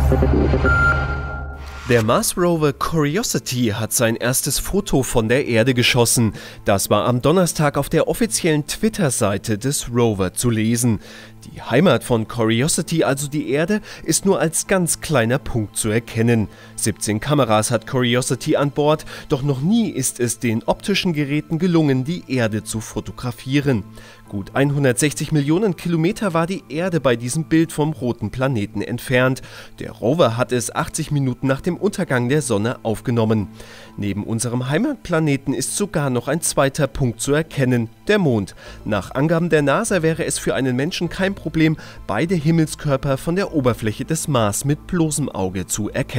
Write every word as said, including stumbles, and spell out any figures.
Der Mars-Rover Curiosity hat sein erstes Foto von der Erde geschossen. Das war am Donnerstag auf der offiziellen Twitter-Seite des Rover zu lesen. Die Heimat von Curiosity, also die Erde, ist nur als ganz kleiner Punkt zu erkennen. siebzehn Kameras hat Curiosity an Bord, doch noch nie ist es den optischen Geräten gelungen, die Erde zu fotografieren. Gut hundertsechzig Millionen Kilometer war die Erde bei diesem Bild vom roten Planeten entfernt. Der Rover hat es achtzig Minuten nach dem Untergang der Sonne aufgenommen. Neben unserem Heimatplaneten ist sogar noch ein zweiter Punkt zu erkennen, der Mond. Nach Angaben der NASA wäre es für einen Menschen kein Problem, beide Himmelskörper von der Oberfläche des Mars mit bloßem Auge zu erkennen.